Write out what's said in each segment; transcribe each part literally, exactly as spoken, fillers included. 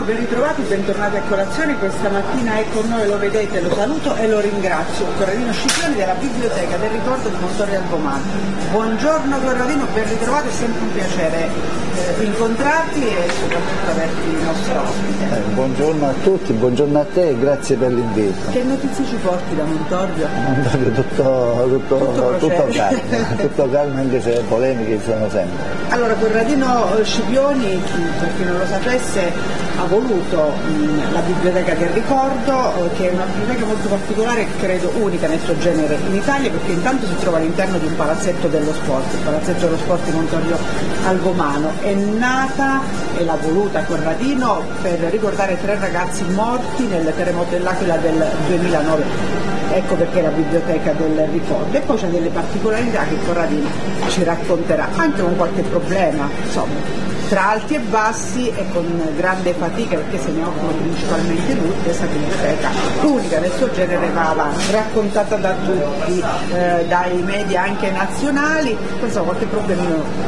ben ritrovati, bentornati a colazione. Questa mattina è con noi, lo vedete, lo saluto e lo ringrazio, Corradino Scipioni della Biblioteca del Ricordo di Montorio Albomano. Buongiorno Corradino, ben ritrovato, è sempre un piacere eh, incontrarti e soprattutto averti il nostro ospite. Eh, buongiorno a tutti, buongiorno a te e grazie per l'invito. Che notizie ci porti da Montorio? Montorio tutto, tutto, tutto, tutto calmo, tutto calmo anche se polemiche ci sono sempre. Allora Corradino Scipioni, per chi non lo sapesse, ha voluto mh, la Biblioteca del Ricordo, eh, che è una biblioteca molto particolare e credo unica nel suo genere in Italia, perché intanto si trova all'interno di un palazzetto dello sport, il palazzetto dello sport di Montorio Albomano. È nata e l'ha voluta Corradino per ricordare tre ragazzi morti nel terremoto dell'Aquila del duemilanove. Ecco perché la Biblioteca del Ricordo. E poi c'è delle particolarità che Corradino ci racconterà, anche con qualche problema, insomma, tra alti e bassi e con grande fatica, perché se ne occupa principalmente lui. Questa biblioteca, unica nel suo genere, va avanti, raccontata da tutti, eh, dai media anche nazionali. Insomma, qualche problema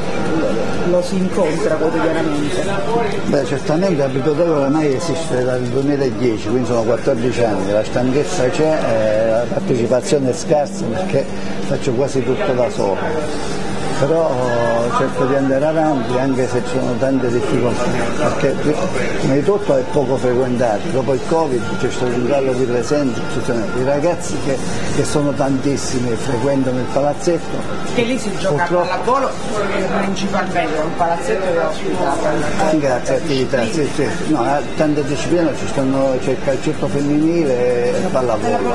lo, lo si incontra quotidianamente. Beh, certamente la biblioteca ormai esiste dal duemiladieci, quindi sono quattordici anni, la stanchezza c'è, eh, la partecipazione è scarsa perché faccio quasi tutto da solo. Però cerco di andare avanti anche se ci sono tante difficoltà, perché prima di tutto è poco frequentato, dopo il Covid c'è stato un callo di presenza, ci sono i ragazzi che, che sono tantissimi, frequentano il palazzetto. Che lì si gioca a pallavolo principalmente, un palazzetto che ospita anche altre attività, sì, sì. No, tante discipline, ci stanno, c'è il calcetto femminile e il pallavolo.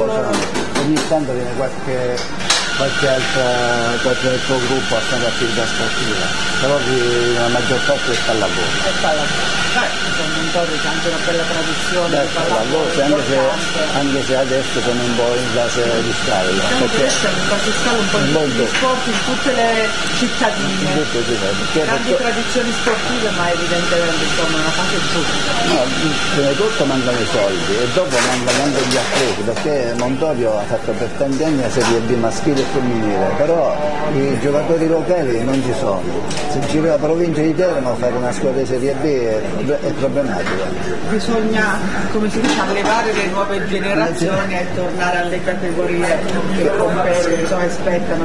Ogni tanto viene qualche qualche, altra, qualche altro gruppo a fare attività sportiva, però la maggior parte è pallavolo. È pallavolo. Beh, Montorio c'è anche una bella tradizione Beh, di pallavolo, anche se, anche se adesso sono un po' in fase di scala. Diciamo che adesso è in fase di scala un po' in tutti gli sport, in tutte le cittadine. Tutto, sì, perché, grandi perché... tradizioni sportive, ma evidentemente insomma una fase giusta. No, prima di tutto mancano i soldi e dopo mancano anche gli atleti, perché Montorio ha fatto per tanti anni la Serie B maschile e femminile, però i giocatori locali non ci sono. Se giri la provincia di Teramo a fare una squadra di Serie B è, è problematico. Bisogna, come si dice, allevare le nuove generazioni e tornare alle categorie che competono, insomma, aspettano,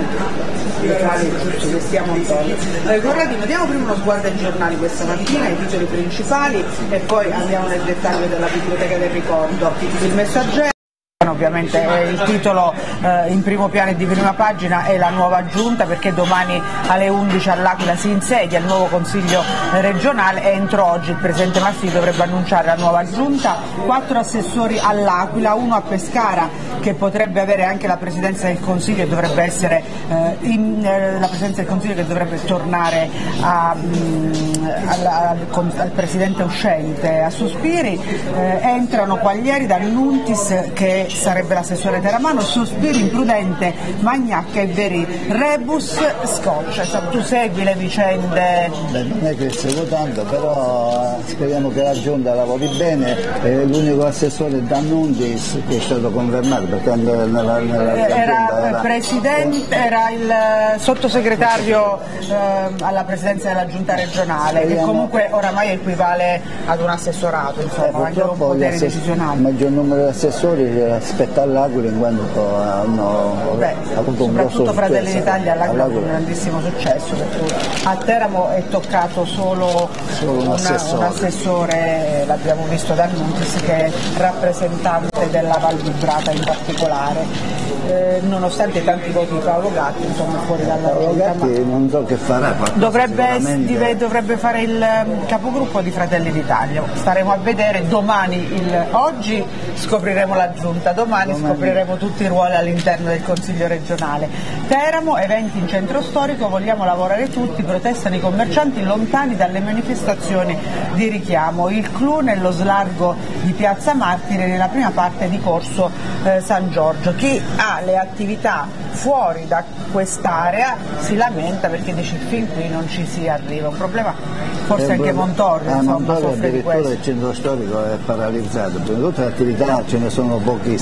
le quali ci stiamo Montorio. Allora, Corradino, diamo prima uno sguardo ai giornali questa mattina, ai titoli principali e poi andiamo nel dettaglio della Biblioteca del Ricordo. Il Messaggero. Ovviamente il titolo eh, in primo piano e di prima pagina è la nuova giunta, perché domani alle undici all'Aquila si insedia il nuovo consiglio regionale e entro oggi il presidente Marsili dovrebbe annunciare la nuova giunta. Quattro assessori all'Aquila, uno a Pescara che potrebbe avere anche la presidenza del consiglio e dovrebbe essere eh, in, eh, la presidenza del consiglio che dovrebbe tornare a, mh, alla, al, al presidente uscente a Sospiri. Eh, entrano Quaglieri, D'Annuntis che sarebbe l'assessore teramano, Sospiri, Imprudente, Magnacca e Veri, Rebus, Scoccia. Tu segui le vicende? Beh, non è che seguo tanto, però speriamo che la giunta lavori bene. Eh, l'unico assessore è D'Annuntis che è stato confermato perché nella, nella, nella era, giunta, presidente, era il sottosegretario eh, alla presidenza della giunta regionale, che comunque oramai equivale ad un assessorato, insomma, eh, anche con poteri decisionali. Il maggior numero di assessori aspetta all'Aquila in quanto hanno Beh, avuto un grosso successo. Soprattutto Fratelli d'Italia all'Aquila ha avuto un grandissimo successo, perché a Teramo è toccato solo, solo un, una, assessore. un assessore, l'abbiamo visto da Nuntis, che è rappresentante della Val Vibrata in particolare. Eh, nonostante i tanti voti di Paolo Gatti, insomma, fuori dalla Paolo Gatti non so che farà. Dovrebbe, dovrebbe fare il capogruppo di Fratelli d'Italia. Staremo a vedere domani. Il, oggi scopriremo la giunta, domani, domani scopriremo tutti i ruoli all'interno del Consiglio regionale. Teramo, eventi in centro storico, vogliamo lavorare tutti, protestano i commercianti lontani dalle manifestazioni di richiamo. Il clou nello slargo di Piazza Martire nella prima parte di Corso eh, San Giorgio. Chi ha le attività fuori da quest'area si lamenta perché dice fin qui non ci si arriva, un problema forse eh, anche Montorio, eh, insomma, Montorio soffre di addirittura questo. Il centro storico è paralizzato, prima di tutte le attività ce ne sono pochissime.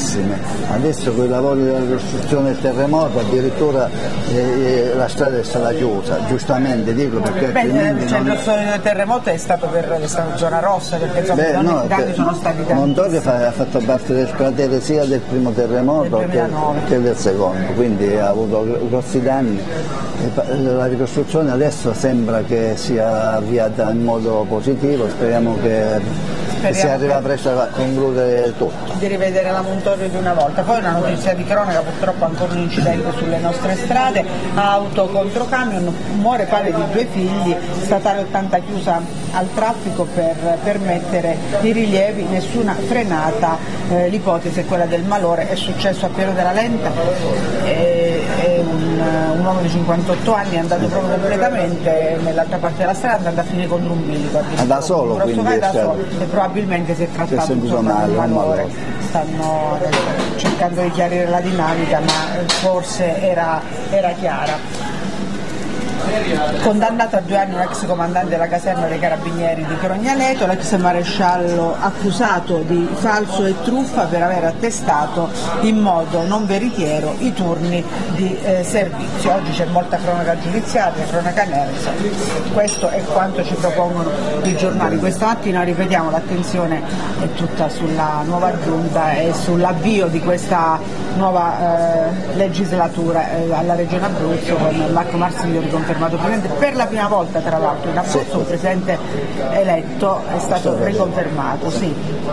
bellissime. Adesso con i lavori della ricostruzione del terremoto addirittura eh, la strada è stata chiusa, giustamente dico, perché Beh, altrimenti cioè, non... il sogno del terremoto è stato per è stata zona rossa, perché insomma Beh, i no, danni sono stati tanti. Montorio fa, ha fatto parte del cratere sia del primo terremoto Del che, duemilanove. che del secondo, quindi ha avuto grossi danni. La ricostruzione adesso sembra che sia avviata in modo positivo, speriamo che Speriamo si arriva che... presto a concludere tutto. Di rivedere la Montorio di una volta. Poi una notizia di cronaca, purtroppo ancora un incidente sulle nostre strade, auto contro camion, muore padre di due figli, statale ottanta chiusa al traffico per permettere i rilievi, nessuna frenata, eh, l'ipotesi è quella del malore, è successo a Piero della Lenta, e, e un, un uomo di cinquantotto anni è andato proprio completamente nell'altra parte della strada, è andato a finire contro un bilico. Ah, da solo, un quindi, da cioè, solo, e probabilmente si è trattato sentito insomma, male, di un un malore. malore. Stanno adesso cercando di chiarire la dinamica, ma forse era, era chiara. Condannato a due anni un ex comandante della caserma dei carabinieri di Crognaneto, l'ex maresciallo accusato di falso e truffa per aver attestato in modo non veritiero i turni di eh, servizio. Oggi c'è molta cronaca giudiziaria, cronaca nersa, questo è quanto ci propongono i giornali. Questa mattina, ripetiamo, l'attenzione è tutta sulla nuova giunta e sull'avvio di questa nuova eh, legislatura eh, alla Regione Abruzzo, con Marco Marsiglio riconfermato presidente per la prima volta, tra l'altro in Abruzzo un presidente eletto è stato riconfermato, sì.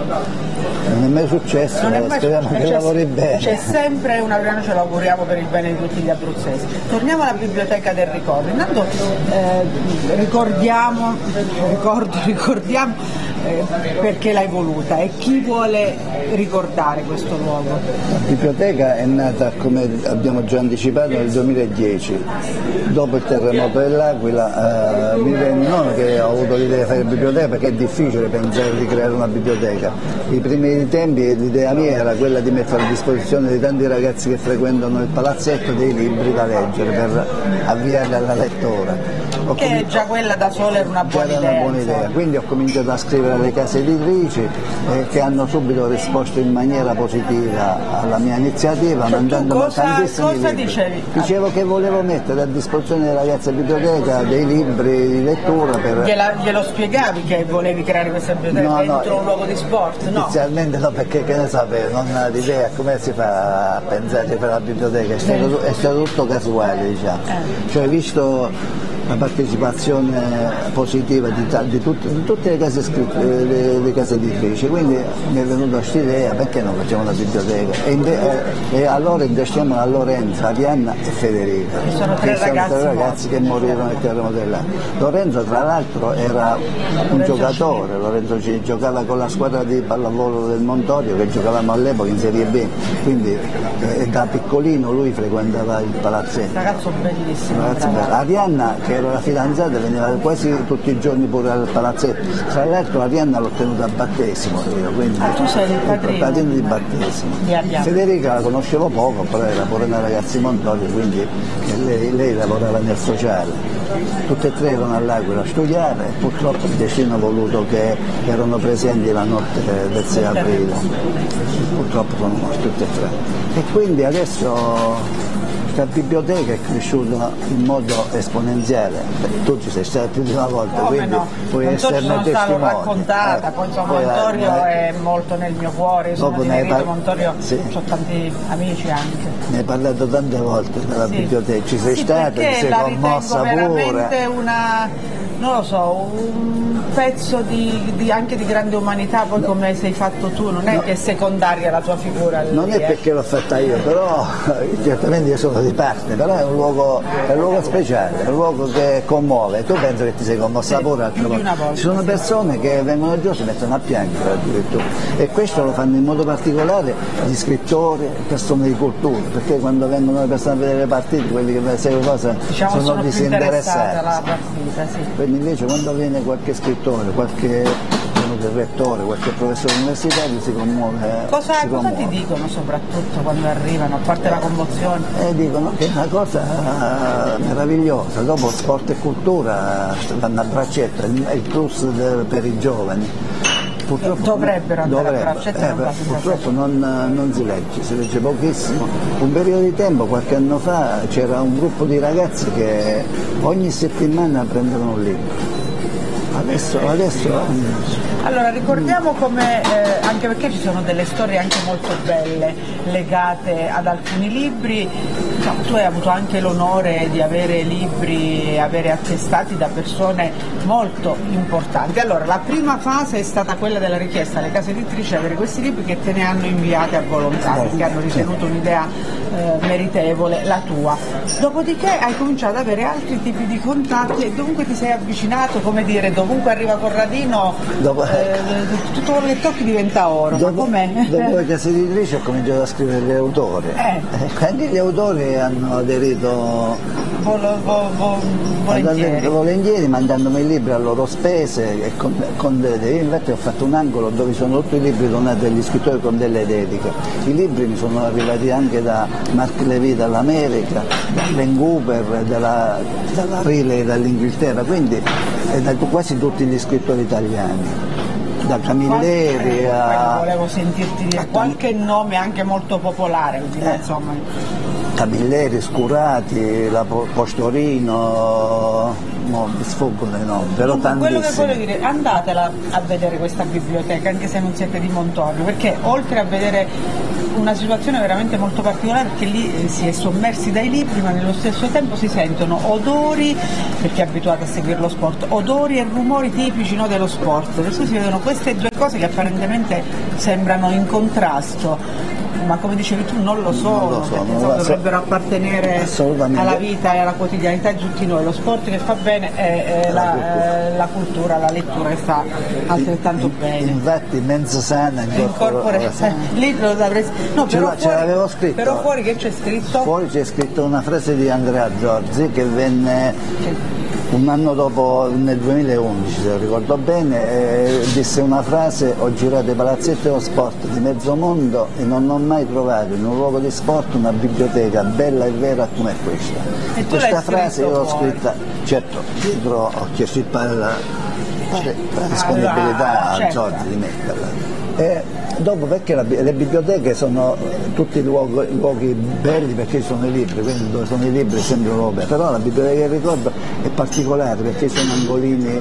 Non è mai successo, non è mai speriamo che lavori bene. C'è sempre una noi ce lo auguriamo per il bene di tutti gli abruzzesi. Torniamo alla biblioteca del ricordo. Intanto eh, ricordiamo, ricordo, ricordiamo eh, perché l'hai voluta e chi vuole ricordare questo luogo. La biblioteca è nata, come abbiamo già anticipato, nel duemiladieci, dopo il terremoto dell'Aquila. Eh, mi venne, non che ho avuto l'idea di fare biblioteca, perché è difficile pensare di creare una biblioteca. I primi tempi l'idea mia era quella di mettere a disposizione di tanti ragazzi che frequentano il palazzetto dei libri da leggere per avviarli alla lettura. Ho Che comin- già quella da sola era una buona Era idea. una buona idea. Quindi ho cominciato a scrivere alle case editrici eh, che hanno subito risposto in maniera positiva alla mia iniziativa, Cioè, mandandomi cosa- tantissimi cosa libri. dicevi? Dicevo che volevo mettere a disposizione dei ragazzi di biblioteca dei libri di lettura per... Gliela- glielo spiegavi che volevi creare questa biblioteca No, no, dentro un luogo di sport? No. Inizialmente no, perché che ne sapevo, non ho l'idea come si fa a pensare per la biblioteca, è stato, è stato tutto casuale, diciamo. Eh. Cioè, visto la partecipazione positiva di, ta- di, tutte, di tutte le case, scritte, le, le case editrici, quindi mi è venuta questa idea, perché non facciamo una biblioteca? E, inve- e allora investiamo a Lorenzo, Arianna e Federica, Che sono tre che sono ragazzi tre ragazzi che morirono nel terremoto dell'Aquila. Lorenzo tra l'altro era un Lorenzo giocatore, Lorenzo ci giocava con la squadra di pallavolo del Montorio, che giocavamo all'epoca in Serie B, quindi eh, da piccolino lui frequentava il palazzetto. Ragazzo bellissimo. Ragazzi, bravo. Arianna, che era la fidanzata, veniva quasi tutti i giorni pure al palazzetto. Tra l'altro Arianna l'ho tenuta a battesimo io, quindi Ah, tu sei il padrino. di battesimo. Di Arianna. Federica la conoscevo poco, però era pure una ragazza di Montorio, quindi lei, lei lavorava nel sociale. Tutte e tre erano all'Aquila a studiare e purtroppo il destino ha voluto che erano presenti la notte del sei aprile. Purtroppo sono morti tutte e tre. E quindi adesso questa biblioteca è cresciuta in modo esponenziale. Tu ci sei stato più di una volta, Come quindi no? puoi Non so, ci esserne sono stata testimone. raccontata, Eh, poi insomma poi, Montorio eh, è molto nel mio cuore, io sono dopo di ne hai Nerito par- Montorio, sì. ho tanti amici anche. Ne hai parlato tante volte della Sì. biblioteca, ci sei Sì, stata, perché ti sei la commossa ritengo pure. veramente una, non lo so, un pezzo di, di- anche di grande umanità, poi come sei fatto tu, non è No. che è secondaria la tua figura. Non lì, è eh. perché l'ho fatta io, però certamente io sono di parte, però è un luogo, è un luogo speciale, è un luogo che commuove. Tu pensi che ti sei commossa Sì, pure altre più di volte. una volta, Ci sono sì. persone che vengono giù e si mettono a piangere addirittura. E questo lo fanno in modo particolare gli scrittori, persone di cultura, perché quando vengono le persone a vedere le partite, quelli che seguono cosa Diciamo sono, sono più interessata disinteressati. alla partita, sì. Quindi invece quando viene qualche scrittore, qualche rettore, qualche professore universitario si commuove. Cosa, si cosa ti commuove. dicono soprattutto quando arrivano, a parte la commozione? E dicono che è una cosa eh, meravigliosa, dopo sport e cultura eh, vanno a braccetto, è il- è il plus del- per i giovani. Purtroppo, dovrebbero andare dovrebbe, a Braccetta, eh, non purtroppo non, non si legge, si legge pochissimo. Un periodo di tempo, qualche anno fa, c'era un gruppo di ragazzi che ogni settimana prendevano un libro. Adesso, adesso allora ricordiamo come, eh, anche perché ci sono delle storie anche molto belle legate ad alcuni libri, no, tu hai avuto anche l'onore di avere libri, avere attestati da persone molto importanti. Allora la prima fase è stata quella della richiesta alle case editrici di avere questi libri che te ne hanno inviati a volontà, perché hanno ritenuto un'idea eh, meritevole, la tua. Dopodiché hai cominciato ad avere altri tipi di contatti e dovunque ti sei avvicinato, come dire, dovunque arriva Corradino, dopo, eh, tutto quello che tocchi diventa oro. Dopo, com'è? dopo le case editrici ho cominciato a scrivere gli autori, eh. eh, anche gli autori hanno aderito vol, vol, vol, volentieri. volentieri, mandandomi i libri a loro spese e con, con delle dediche. Infatti ho fatto un angolo dove sono tutti i libri donati agli scrittori con delle dediche. I libri mi sono arrivati anche da Mark Levy dall'America, da Len Cooper, dalla, dalla Riley dall'Inghilterra, quindi e da quasi tutti gli scrittori italiani, da Camilleri eh, a... volevo sentirti dire qualche nome anche molto popolare, così, eh. insomma. Camilleri, Scurati, la Postorino, no, mi sfuggono i nomi, però Dunque, quello che voglio tantissimi. dire, andatela a vedere questa biblioteca, anche se non siete di Montorrio, perché oltre a vedere una situazione veramente molto particolare, perché lì eh, si è sommersi dai libri, ma nello stesso tempo si sentono odori, per chi è abituato a seguire lo sport, odori e rumori tipici, no, dello sport. Adesso si vedono queste due cose che apparentemente sembrano in contrasto, ma come dicevi tu non lo sono, non lo so, perché non insomma, lo so. dovrebbero appartenere alla vita e alla quotidianità di tutti noi. Lo sport che fa bene è, è la, la, la cultura, la lettura che fa altrettanto bene. Infatti mezzo sana incorpora, eh, lì lo avresti... no, ce, però ce fuori, l'avevo scritto. Però fuori che c'è scritto? Fuori c'è scritto una frase di Andrea Zorzi che venne Che... un anno dopo, nel duemilaundici se ricordo bene, eh, disse una frase: ho girato i palazzetti dello sport di mezzo mondo e non ho mai trovato in un luogo di sport una biblioteca bella e vera come questa. E tu questa frase io l'ho fuori. scritta, certo, dietro ho chiesto il, la, la, la disponibilità ah, a certo. Zorzi di metterla. E dopo, perché la, le biblioteche sono tutti luoghi, luoghi belli perché ci sono i libri, quindi dove sono i libri sembra un luogo, però la biblioteca del ricordo è particolare perché sono angolini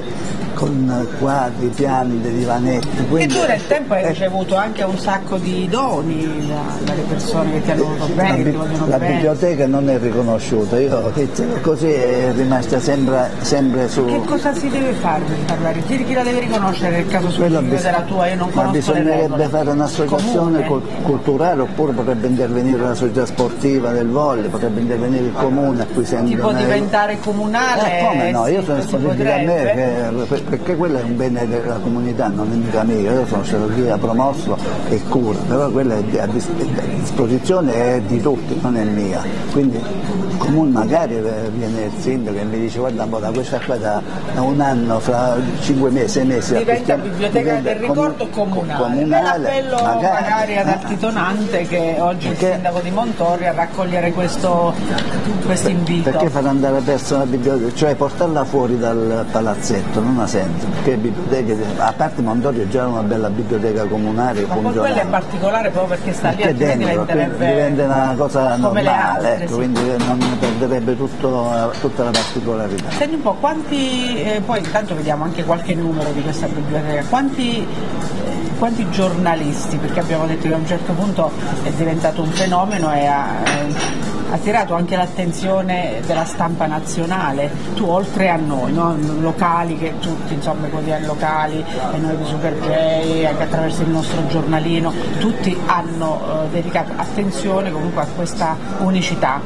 con quadri, piante, divanetti. E tu nel tempo hai ricevuto anche un sacco di doni da, dalle persone che ti hanno voluto bene, la, che ti vogliono la bene. biblioteca non è riconosciuta, io così è rimasta sempre, sempre su... Che cosa si deve fare per parlare? Chi, chi la deve riconoscere nel caso Quello specifico della tua? Io non ma conosco le regole. bisognerebbe fare un'associazione cult- culturale, oppure potrebbe intervenire la società sportiva del volley, potrebbe intervenire il comune acquisendo... Tipo una... diventare comunale? Eh, come no? Sì, Io sono disponibile a me, che, perché quello è un bene della comunità, non è mica mio, io sono stato lì a promosso e cura, però quella è a disposizione è di tutti, non è mia. Quindi il comune magari viene il sindaco e mi dice: guarda un po', da questa qua da, da un anno, fra cinque mesi, sei mesi diventa biblioteca diventa del ricordo comunale, comunale appello magari, magari ad Altitonante che oggi perché, il sindaco di Montorrio a raccogliere questo questo invito. Perché far andare perso la biblioteca, cioè portarla fuori dal palazzetto non ha senso, perché biblioteche, a parte Montorrio già è una bella biblioteca comunale, ma poi quella è particolare proprio perché sta lì, perché dentro, diventerebbe diventa una cosa come le normale, altre, ecco, sì. quindi non perderebbe tutto, tutta la particolarità. Senti un po', quanti, eh, poi intanto vediamo anche qualche numero di questa biblioteca, quanti, eh, quanti giornalisti, perché abbiamo detto che a un certo punto è diventato un fenomeno e ha eh, attirato anche l'attenzione della stampa nazionale, tu oltre a noi, no? Locali, che tutti insomma i quotidiani locali e noi di Super J, anche attraverso il nostro giornalino, tutti hanno eh, dedicato attenzione comunque a questa unicità.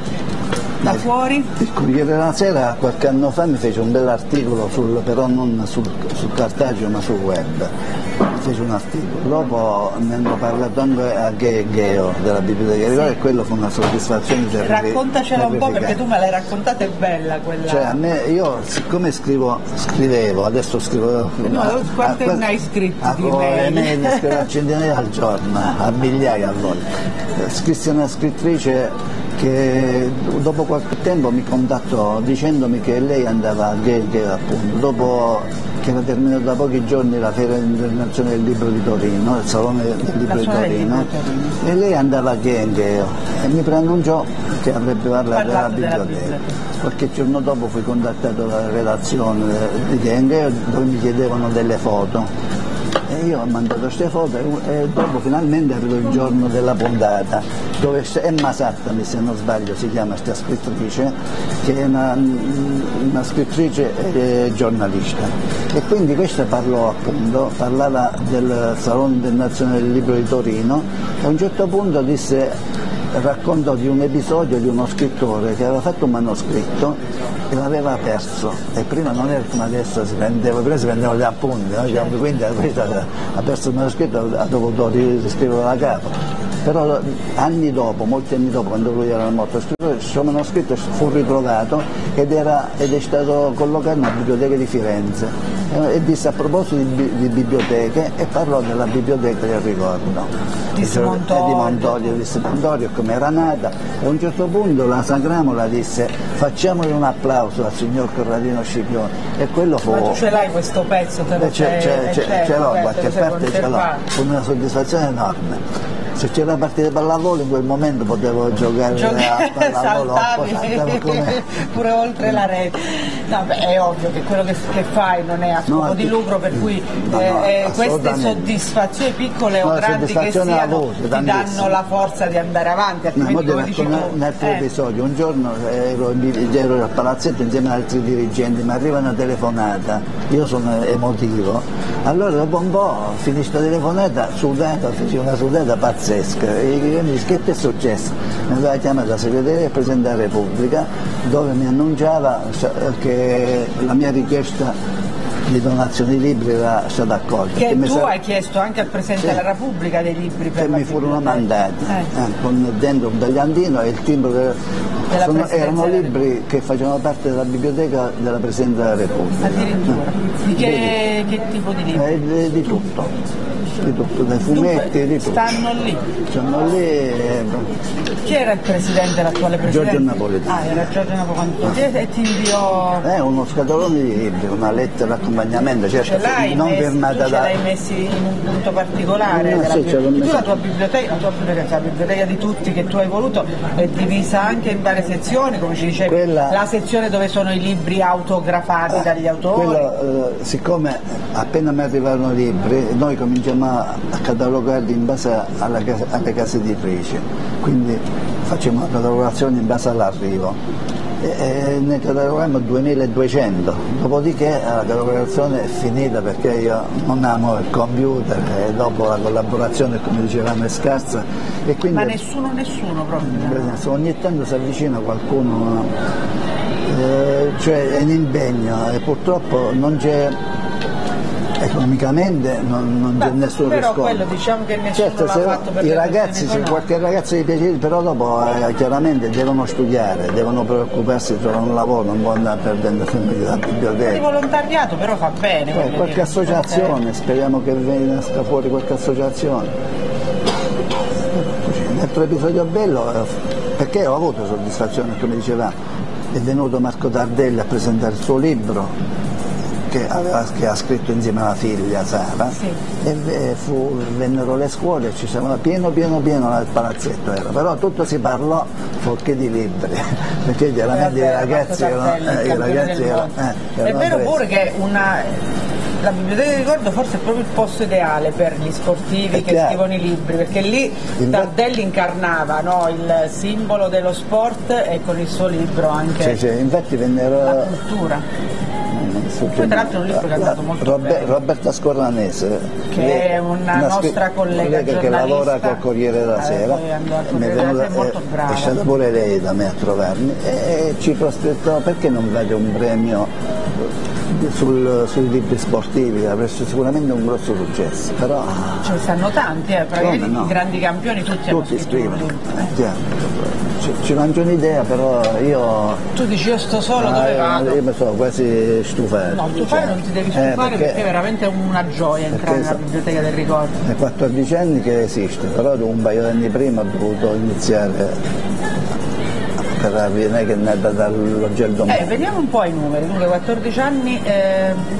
Da fuori? Il Corriere della Sera qualche anno fa mi fece un bell'articolo, sul, però non sul, sul cartaceo ma sul web, fece un articolo, dopo ne hanno parlato anche a Geo della biblioteca, sì. E quello fu una soddisfazione terrificante. Raccontacela un po' perché tu me l'hai raccontata, è bella quella. Cioè a me, io siccome scrivo, scrivevo, adesso scrivo... No, quante ne hai scritte di mail? Ne scrivo a centinaia al giorno, a migliaia a volte. Scrissi una scrittrice che dopo qualche tempo mi contattò dicendomi che lei andava a Ghe, appunto, dopo che era terminato da pochi giorni la Fiera Internazionale del Libro di Torino, il Salone del Libro di Torino, e lei andava a Ghengheo e mi preannunciò che avrebbe parlato della biblioteca. Qualche giorno dopo fui contattato dalla redazione di Ghengheo dove mi chiedevano delle foto. E io ho mandato queste foto e dopo finalmente è arrivato il giorno della puntata, dove Emma Sattami, se non sbaglio si chiama questa scrittrice, che è una, una scrittrice e giornalista. E quindi questa parlò appunto, parlava del Salone Internazionale del Libro di Torino e a un certo punto disse, raccontò di un episodio di uno scrittore che aveva fatto un manoscritto e l'aveva perso, e prima non era come adesso, si prendeva, prima si prendevano gli appunti, no? Quindi ha perso il manoscritto, ha dovuto riscriverlo da capo. Però anni dopo, molti anni dopo, quando lui era morto, il suo manoscritto fu ritrovato ed, era, ed è stato collocato nella biblioteca di Firenze e disse a proposito di, di biblioteche e parlò della biblioteca del ricordo di Montorio, di Montorio, di Montorio come era nata, e a un certo punto la Sagramola disse facciamogli un applauso al signor Corradino Scipione, e quello fu... Ma tu ce l'hai questo pezzo? Te lo c'è, c'è, c'è, c'è, ce l'ho, da qualche parte ce l'ho, con una soddisfazione enorme. Se c'era partita di pallavolo in quel momento potevo giocare Giochi- a pallavolo, saltavi come... pure oltre la rete. No, beh, è ovvio che quello che, che fai non è a scopo No, di lucro, per cui no, eh, no, eh, queste assolutamente. soddisfazioni piccole o No, grandi che soddisfazioni siano avute, ti tantissime. danno la forza di andare avanti, No, altrimenti mo come ti dici racconto tu, un altro eh, episodio. Un giorno ero, ero al palazzetto insieme ad altri dirigenti, mi arriva una telefonata, io sono emotivo, allora dopo un po' finisce la telefonata, sudata, feci una sudata pazzesca, e io mi disse che ti è successo? Mi aveva chiamato la segreteria del Presidente della Repubblica dove mi annunciava che la mia richiesta di donazione di libri era stata accolta. che tu sa... hai chiesto anche al Presidente sì, della Repubblica dei libri per che la mi furono biblioteca. mandati Eh. eh, con dentro un tagliandino e il timbro che Della sono, Presidenza erano della libri che facevano parte della biblioteca della Presidenza della Repubblica. Addirittura. Di che, che tipo di libri? Eh, di, di tutto, di tutto, dai fumetti, Dunque, di tutto. stanno lì. Stanno lì. Eh, Chi era il presidente, l'attuale presidente? Giorgio Napolitano. Ah, era Giorgio Napolitano. E ti inviò... È uno scatolone di libri, una lettera d'accompagnamento, certo, Ce l'hai non messi, firmata tu da... ce l'hai messi in un punto particolare? Eh, della sì, bi- ce l'ho tu messo. la tua biblioteca, la tua biblioteca, la biblioteca di tutti che tu hai voluto è divisa anche in varie sezioni, come ci dicevi, Quella- la sezione dove sono i libri autografati dagli autori. Quello, eh, siccome appena mi arrivano i libri, noi cominciamo a, a catalogarli in base alla casa- alle case editrici, quindi facciamo una catalogazione in base all'arrivo. E, e ne cataloghiamo duemiladuecento, dopodiché la catalogazione è finita perché io non amo il computer e dopo la collaborazione, come dicevamo, è scarsa. E quindi Ma nessuno, nessuno proprio. ogni tanto si avvicina qualcuno, eh, cioè è un impegno e purtroppo non c'è, economicamente non, non c'è Beh, nessuno però che scopre. quello diciamo che nessuno Certo, l'ha se fatto per i le ragazzi, questioni se qualche ragazzo gli piace, però dopo eh, chiaramente devono studiare, devono preoccuparsi di trovare un lavoro, non può andare perdendo sempre la di biblioteca. volontariato, però fa bene. Eh, voglio qualche dire. associazione, speriamo che venga fuori qualche associazione. Un altro episodio bello, eh, perché ho avuto soddisfazione, come dicevamo, è venuto Marco Tardelli a presentare il suo libro che, aveva, che ha scritto insieme alla figlia Sara, Sì. e e fu, vennero le scuole e ci siamo pieno pieno pieno al palazzetto era. Però tutto si parlò fuorché di libri, perché chiaramente Eh, i vabbè, ragazzi Marco erano, Tardelli, eh, il i campione ragazzi del erano, mondo. eh, È erano vero presi. pure che una... La biblioteca di ricordo forse è proprio il posto ideale per gli sportivi È che chiaro. scrivono i libri, perché lì Il- Tardelli incarnava, no, il simbolo dello sport e con il suo libro anche Sì, sì, infatti vennero la cultura. Poi tra l'altro è un libro che è andato molto Robe- bene. Roberta Scorranese, Che è una nostra scri- collega che giornalista. lavora col Corriere della Eh, Sera, poi andò al e mi è Corriere della venuta- Sera, è molto è- brava. è stata pure lei da me a trovarmi e, e ci prospettò perché non date un premio sul, sui libri sportivi, avreste sicuramente un grosso successo, però Ce ne stanno tanti, eh, praticamente Come no? i grandi campioni tutti, hanno tutti scritto un scrivono. libro. Eh, chiaro. Ci, ci mangio un'idea, però io Tu dici io sto solo, ah, dove vado? io mi sono quasi stufato. No, tu fai non ti devi Eh, stufare perché, è veramente una gioia entrare perché nella so- biblioteca del ricordo. È quattordici anni che esiste, però un paio di anni prima ho dovuto iniziare per non è che è nata dall'oggetto Eh, vediamo un po' i numeri, dunque quattordici anni, eh,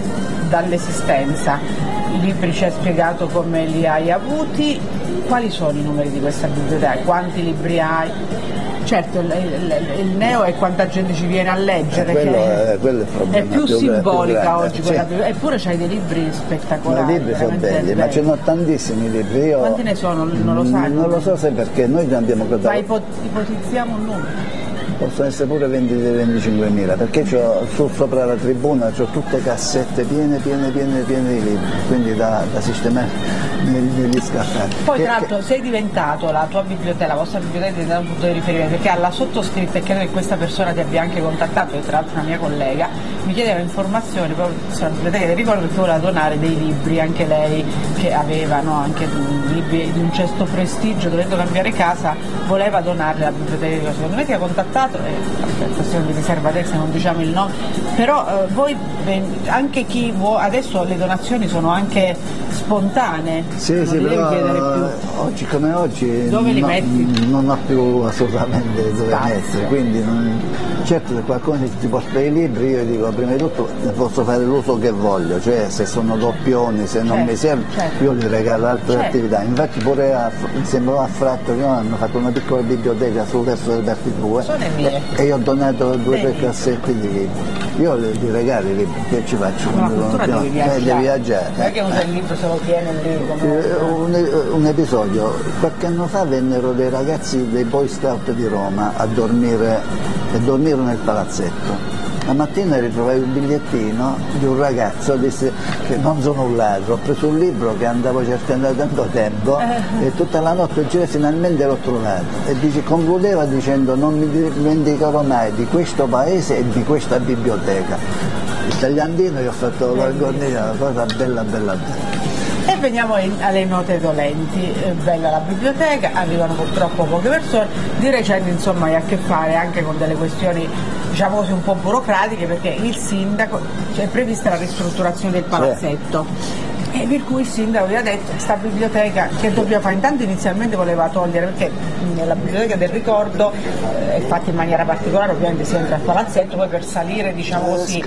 dall'esistenza. I libri ci hai spiegato come li hai avuti, quali sono i numeri di questa biblioteca, quanti libri hai? Certo, il, il, il neo è quanta gente ci viene a leggere, quello che è, quello è, il problema è più, più simbolica più oggi, quella, sì. Eppure c'hai dei libri spettacolari. I libri sono belli, ma ce ne sono tantissimi libri. Io quanti ne sono? Non lo sai? Non lo so se perché noi ne abbiamo Ma guardato. ipot ipotizziamo un numero. Possono essere pure venti venticinquemila, perché c'ho, su sopra la tribuna c'ho tutte cassette piene, piene, piene, piene di libri, quindi da, da sistemare negli scaffali. Poi che, tra l'altro che... sei diventato, la tua biblioteca, la vostra biblioteca è diventata un punto di riferimento, perché alla sottoscritta, e credo che questa persona ti abbia anche contattato, e tra l'altro una mia collega, mi chiedeva informazioni proprio sulla biblioteca del ricordo, perché voleva donare dei libri, anche lei che aveva, no, anche libri di un certo prestigio, dovendo cambiare casa, voleva donarli alla biblioteca del ricordo. Secondo me ti ha contattato, è questione di riservatezza, non diciamo il nome, però eh, voi, anche chi vuole, adesso le donazioni sono anche spontanee, sì, non sì, li devi chiedere più. Oggi come oggi dove li no, metti? Non ho più assolutamente dove Spazio. mettere, quindi non, certo se qualcuno ti porta i libri io dico prima di tutto ne posso fare l'uso che voglio, cioè se sono doppioni, se non certo, mi servono, certo. io li regalo a altre certo. attività, infatti pure a, sembrava a Fratto che hanno fatto una piccola biblioteca sul verso del Berti due e io ho donato due o tre cassetti di libri. Io li, li regalo i libri, che ci faccio? Ma la cultura devi viaggiare, eh, devi viaggiare. Non è che usa il libro se lo tiene lì come... eh, un, un episodio, qualche anno fa vennero dei ragazzi dei Boy Scout di Roma a dormire e dormirono nel palazzetto. La mattina ritrovai un bigliettino di un ragazzo, disse che non sono un ladro, ho preso un libro che andavo cercando da tanto tempo e tutta la notte girai finalmente l'ho trovato e dice, concludeva dicendo non mi dimenticherò mai di questo paese e di questa biblioteca. Italiandino, gli ho fatto la una cosa bella bella bella. E veniamo alle note dolenti. È bella la biblioteca, arrivano purtroppo poche persone, di recente insomma hai a che fare anche con delle questioni diciamo così un po' burocratiche, perché il sindaco, cioè è prevista la ristrutturazione del palazzetto. E per cui il sindaco gli ha detto questa biblioteca che dobbiamo fare, intanto inizialmente voleva togliere, perché nella biblioteca del ricordo eh, è fatta in maniera particolare, ovviamente si entra al palazzetto, poi per salire diciamo così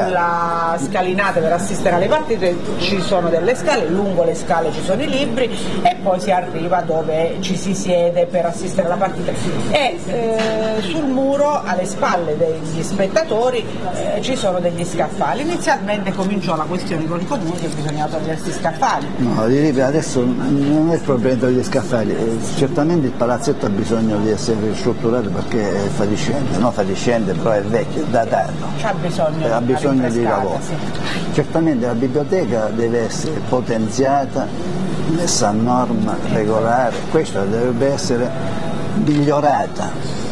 sulla scalinata per assistere alle partite ci sono delle scale, lungo le scale ci sono i libri e poi si arriva dove ci si siede per assistere alla partita e eh, sul muro alle spalle degli spettatori eh, ci sono degli scaffali. Inizialmente cominciò la questione con i comuni che bisognava togliere questi scaffali. No, adesso non è il problema degli scaffali, certamente il palazzetto ha bisogno di essere ristrutturato perché è fatiscente, no fatiscente però è vecchio, è datato. C'ha bisogno, ha bisogno di lavoro. Sì. Certamente la biblioteca deve essere potenziata, messa a norma, regolare, questa dovrebbe essere migliorata,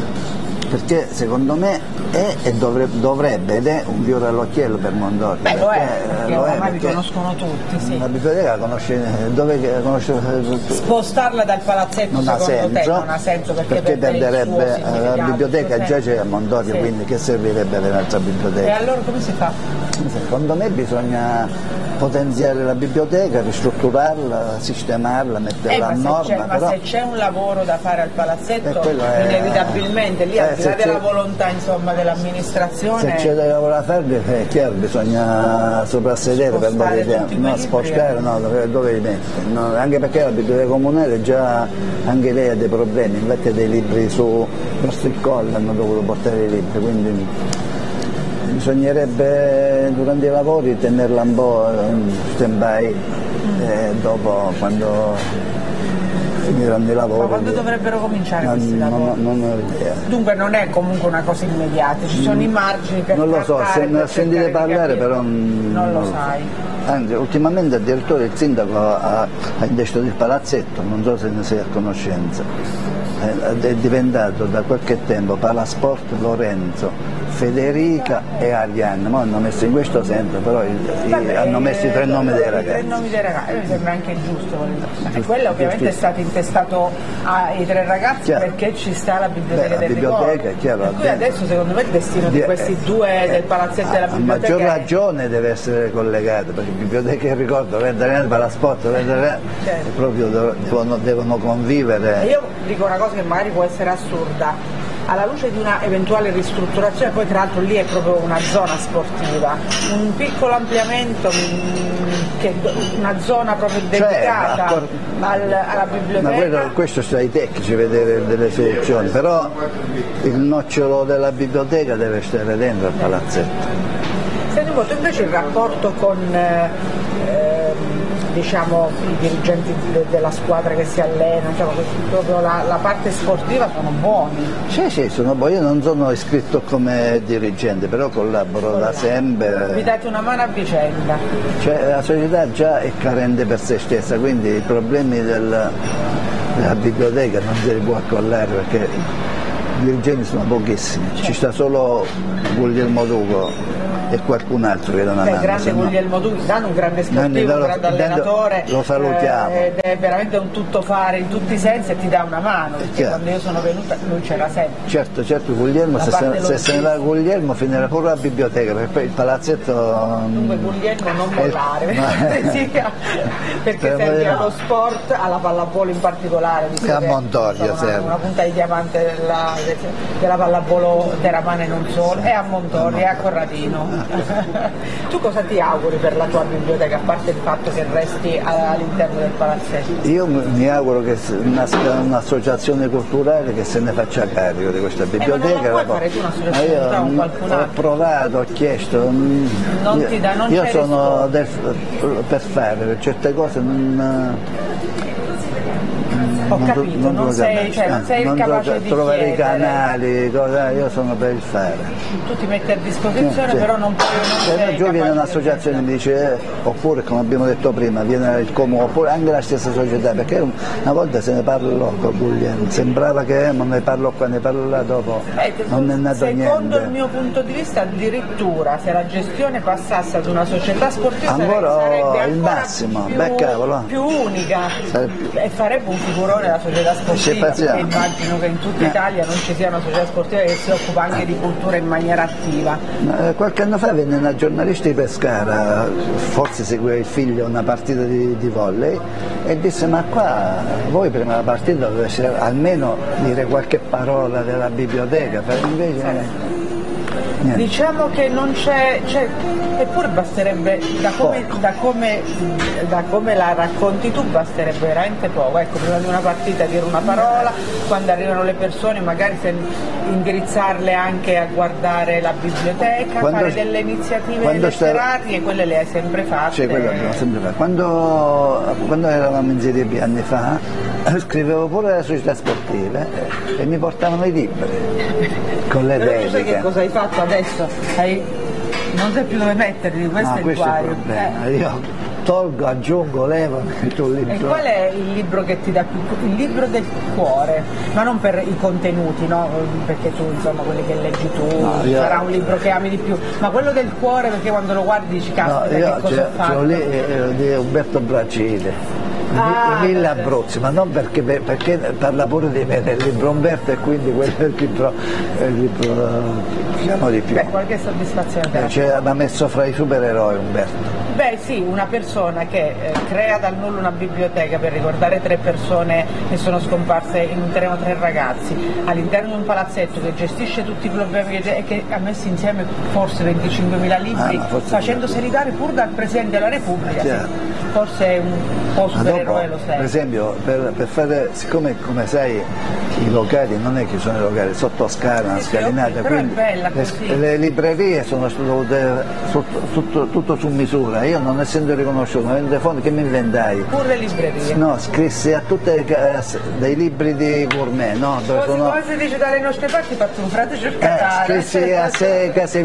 perché secondo me è e dovrebbe, dovrebbe ed è un fiore all'occhiello per Mondormi. Beh, lo è, perché lo ormai è li conoscono tutti, sì. La biblioteca la conosce, dove conosce, spostarla dal palazzetto non ha secondo senso, te non ha senso perché, perché perderebbe la biblioteca già c'è a Mondormi, sì. Quindi che servirebbe per un'altra biblioteca? E allora come si fa? Secondo me bisogna potenziare la biblioteca, ristrutturarla, sistemarla, metterla eh, a norma. Ma però... se c'è un lavoro da fare al palazzetto, è... inevitabilmente lì, eh, al di là della volontà insomma, dell'amministrazione... Se c'è da lavoro da fare, è chiaro, bisogna soprassedere per dare no, spostare, no, dove, dove li metti? No, anche perché la biblioteca comunale già anche lei ha dei problemi, infatti ha dei libri su verso il colle, hanno dovuto portare i libri, quindi bisognerebbe durante i lavori tenerla un po' in stand-by e dopo quando finiranno i lavori. Ma quando dovrebbero cominciare non, questi lavori? Non, non ho idea. Dunque non è comunque una cosa immediata, ci sono mm. i margini per non lo so, se ne ho sentito parlare però non, non lo, lo sai. So. Anzi, ultimamente addirittura il sindaco ha, ha investito il palazzetto, non so se ne sei a conoscenza, è diventato da qualche tempo Palasport Lorenzo, Federica e Arianna, ma hanno messo in questo senso, però i, Vabbè, hanno messo i tre nomi dei ragazzi. I tre nomi dei ragazzi, mi sembra anche giusto. E quello ovviamente è stato intestato ai tre ragazzi chiaro. Perché ci sta la biblioteca Beh, del la biblioteca, ricordo. Chiaro, e qui adesso secondo me il destino di questi eh, due eh, del palazzetto della biblioteca. A maggior ragione deve essere collegato, perché biblioteca e ricordo, Vendere Palasport, Vendere certo. proprio devono, devono convivere. E io dico una cosa che magari può essere assurda. alla luce di una eventuale ristrutturazione, poi tra l'altro lì è proprio una zona sportiva, un piccolo ampliamento, che, una zona proprio dedicata cioè, al, alla biblioteca. Ma quello, questo sta ai tecnici vedere delle soluzioni, però il nocciolo della biblioteca deve stare dentro al palazzetto. Senti un po', tu invece il rapporto con eh, diciamo, i dirigenti de della squadra che si allenano, diciamo, proprio la, la parte sportiva sono buoni? Sì, sì, sono buoni. Io non sono iscritto come dirigente, però collaboro Collaboro. da sempre. Vi date una mano a vicenda? Cioè, la società già è carente per se stessa, quindi i problemi del, della biblioteca non si li può accollare perché i dirigenti sono pochissimi, certo. Ci sta solo Guglielmo Duco e qualcun altro che non ha mano. Grande Guglielmo Duco, danno un grande sportivo, un grande allenatore, lo salutiamo. Eh, ed è veramente un tuttofare in tutti i sensi e ti dà una mano, perché certo. Quando io sono venuta lui c'era sempre. Certo, certo, Guglielmo, se se, se se ne va Guglielmo finirà pure la biblioteca, perché poi il palazzetto... Dunque Guglielmo non mollare, ma... perché serve allo sport, alla pallavolo in particolare. E a Montorio una, serve. Una punta di diamante della, della pallavolo teramana e non solo, sì. E a Montorio e a Corradino. Tu cosa ti auguri per la tua biblioteca, a parte il fatto che resti all'interno del palazzetto? Io mi auguro che nasca un'associazione culturale che se ne faccia carico di questa biblioteca. Eh, ma non la puoi fare tu un'associazione con qualcun altro? Ho provato, ho chiesto, non io, ti dà, non io sono del, per fare per certe cose non... Ho non capito, non, non, sei, cioè, non sei non capace di trovare chiedere. I canali, cosa, io sono per il fare. Tu ti metti a disposizione, sì, però non puoi. Se no giù viene un'associazione e mi dice, eh, oppure come abbiamo detto prima, viene il comune, oppure anche la stessa società, perché una volta se ne parlò con Guglielmo, sembrava che non ne parlo qua, ne parlo là dopo, eh, non è nato secondo niente. Secondo il mio punto di vista addirittura se la gestione passasse ad una società sportiva ancora sarebbe il ancora massimo, più, beh, cavolo. più unica, sarebbe... e farebbe un figurone la società sportiva, perché immagino che in tutta eh. Italia non ci sia una società sportiva che si occupa anche di cultura in maniera attiva. Eh, qualche anno fa venne una giornalista di Pescara, forse seguiva il figlio una partita di, di volley, e disse ma qua voi prima della partita dovete almeno dire qualche parola della biblioteca, invece... Sì. Diciamo che non c'è, eppure basterebbe, da come, da, come, da come la racconti tu, basterebbe veramente poco. Ecco, prima di una partita dire una parola, quando arrivano le persone magari se, indirizzarle anche a guardare la biblioteca, quando, fare delle iniziative letterarie, quelle le hai sempre fatte. Sì, quelle abbiamo sempre fatto. Quando, quando eravamo in Serie B anni fa, scrivevo pure alle società sportive e mi portavano i libri con le dediche. Sai che cosa hai fatto adesso? Hai... non sai più dove metterli, questo no, è il questo guaio. È il problema. Eh. Io tolgo, aggiungo, levo, metto il libro. E qual è il libro che ti dà più? Il libro del cuore, ma non per i contenuti, no? Perché tu, insomma, quelli che leggi tu, no, io... sarà un libro che ami di più, ma quello del cuore perché quando lo guardi dici caspita, no, io che cosa ho fatto? Lì eh, di Umberto Bracile. Ah, i Mille Abruzzi, ma non perché, perché parla pure di me del libro Umberto e quindi quello è il libro, è il libro diciamo di più. Beh, qualche soddisfazione te la cioè, l'ha messo fra i supereroi Umberto. Beh sì, una persona che eh, crea dal nulla una biblioteca per ricordare tre persone che sono scomparse in un treno, tre ragazzi, all'interno di un palazzetto che gestisce tutti i problemi e che ha messo insieme forse venticinquemila libri, ah, facendoseli dare pur dal Presidente della Repubblica. Sì. Forse è un po' supereroe lo sei. Per esempio, per, per fare, siccome come sai i locali non è che sono i locali, sotto scala, una sì, scalinata, però quindi è bella le, così. le librerie sono tutte tutto, tutto su misura, io non essendo riconosciuto, avendo fondi che mi inventai? Pure le librerie? No, scrissi a tutte dei libri di gourmet, no? Dove come, sono... come si dice dalle nostre parti, fatto un frate cercatore. Eh, scrissi a sei case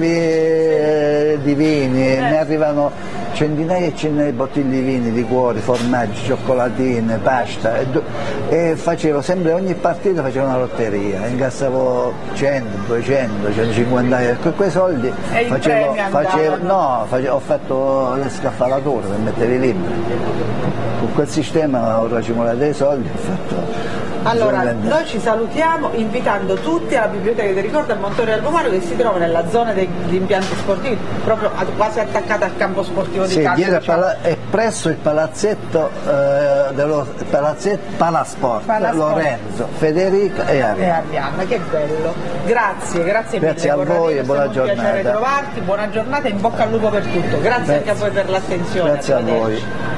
di vini, eh. Ne arrivano centinaia e centinaia di bottiglie di vini, liquori, formaggi, cioccolatine, pasta e, e facevo sempre, ogni partita facevo una lotteria, incassavo cento, duecento, centocinquanta euro, con quei soldi e facevo, facevo, no, facevo, ho fatto le scaffalature per mettere i libri, con quel sistema ho racimolato dei soldi, ho fatto Allora, noi ci salutiamo invitando tutti alla Biblioteca del Ricordo a Montorio Albomaro, che si trova nella zona degli impianti sportivi, proprio quasi attaccata al campo sportivo di sì, calcio. Diciamo. Pala- è presso il palazzetto, eh, dello palazzetto Palasport, Palasport, Lorenzo, Federica e Arianna. E Arianna, che bello. Grazie, grazie, grazie mille. a voi e buona giornata. È un piacere trovarti, buona giornata e in bocca al lupo per tutto. Grazie, grazie. anche a voi per l'attenzione. Grazie a voi.